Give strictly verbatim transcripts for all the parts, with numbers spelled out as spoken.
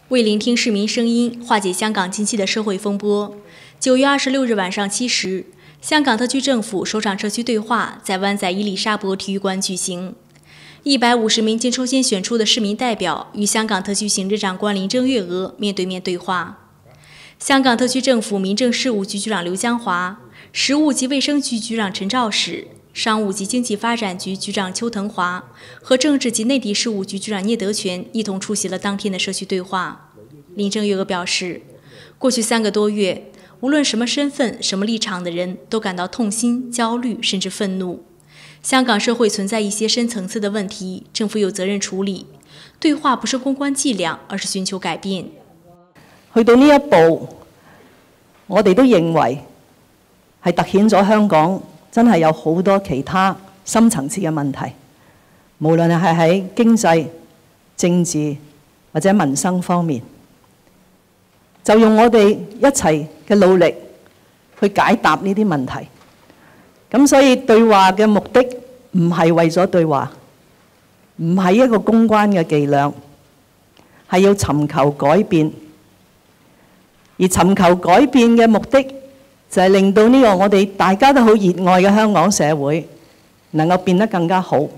为聆听市民声音，化解香港近期的社会风波，九月二十六日晚上七时，香港特区政府首场社区对话在湾仔伊丽莎白体育馆举行。一百五十名经抽签选出的市民代表与香港特区行政长官林郑月娥面对面对话。香港特区政府民政事务局局长刘江华、食物及卫生局局长陈肇始、商务及经济发展局局长邱腾华和政治及内地事务局局长聂德权一同出席了当天的社区对话。林郑月娥表示，过去三个多月，无论什么身份、什么立场的人都感到痛心、焦虑，甚至愤怒。香港社会存在一些深层次的问題，政府有責任處理。對話不是公關伎倆，而是尋求改變。 去到呢一步，我哋都認為係突顯咗香港真係有好多其他深層次嘅問題，無論係喺經濟、政治或者民生方面，就用我哋一齊嘅努力去解答呢啲問題。咁所以對話嘅目的唔係為咗對話，唔係一個公關嘅伎倆，係要尋求改變。而尋求改變嘅目的就係令到呢個我哋大家都好熱愛嘅香港社會能夠變得更加好。無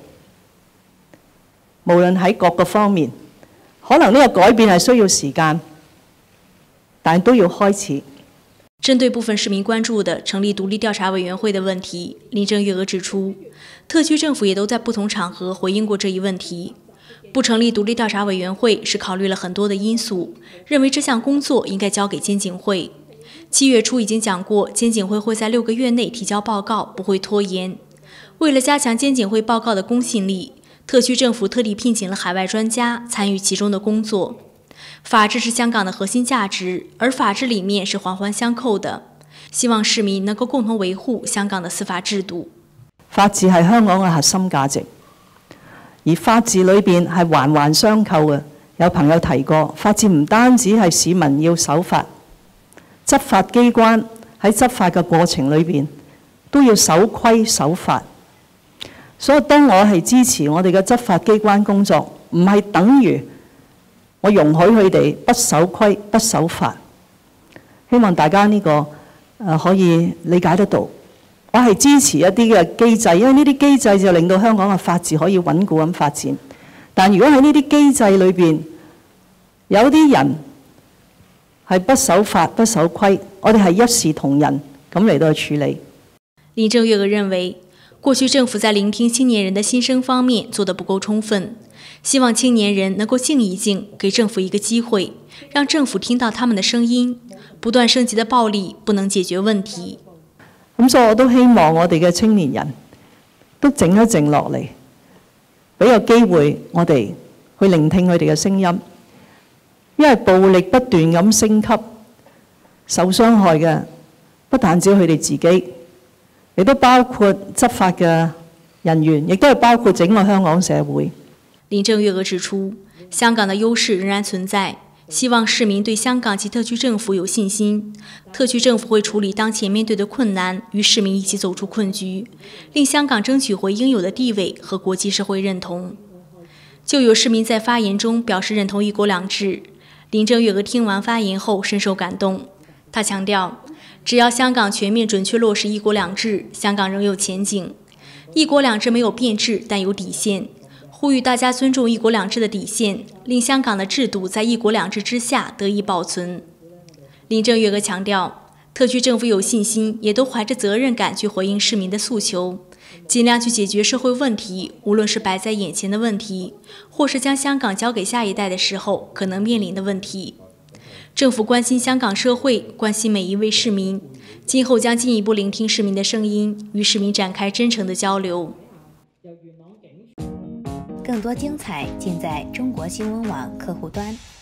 論喺各個方面，可能呢個改變係需要時間，但都要開始。 針對部分市民關注的成立獨立調查委員會的問題，林鄭月娥指出，特區政府也都在不同場合回應過這一問題。不成立獨立調查委員會是考慮了很多的因素，認為這項工作應該交給監警會。七月初已經講過，監警會會在六個月內提交報告，不會拖延。為了加強監警會報告的公信力，特區政府特地聘請了海外專家參與其中的工作。法治是香港的核心價值，而法治裡面是環環相扣的。希望市民能夠共同維護香港的司法制度。 法治係香港嘅核心價值，而法治裏邊係環環相扣嘅。有朋友提過，法治唔單止係市民要守法，執法機關喺執法嘅過程裏邊都要守規守法。所以當我係支持我哋嘅執法機關工作，唔係等於我容許佢哋不守規不守法。希望大家呢、這個、呃、可以理解得到。我係支持一啲嘅機制，因為呢啲機制就令到香港嘅法治可以穩固咁發展。但如果喺呢啲機制裏邊有啲人係不守法不守規，我哋係一視同仁咁嚟到去處理。 林鄭月娥認為，過去政府在聆聽青年人的心聲方面做得不夠充分，希望青年人能夠靜一靜，給政府一個機會，讓政府聽到他們的聲音。不斷升級的暴力不能解決問題。 咁所以我都希望我哋嘅青年人都靜一靜落嚟，俾個機會我哋去聆聽佢哋嘅聲音。因為暴力不斷咁升級，受傷害嘅不但止佢哋自己，亦都包括執法嘅人員，亦都係包括整個香港社會。 林鄭月娥指出，香港的優勢仍然存在，希望市民對香港及特區政府有信心。特區政府會處理當前面對的困難，與市民一起走出困局，令香港爭取回應有的地位和國際社會認同。就有市民在發言中表示認同一國兩制。林鄭月娥聽完發言後深受感動，她強調，只要香港全面準確落實一國兩制，香港仍有前景。一國兩制沒有變質，但有底線。呼籲大家尊重一國兩制的底線，令香港的制度在一國兩制之下得以保存。林鄭月娥強調，特區政府有信心，也都懷着責任感去回應市民的訴求，盡量去解決社會問題，無論是擺在眼前的問題，或是將香港交給下一代的時候可能面臨的問題。政府關心香港社會，關心每一位市民，今後將進一步聆聽市民的聲音，與市民展開真誠的交流。 更多精彩盡在中國新聞網客戶端。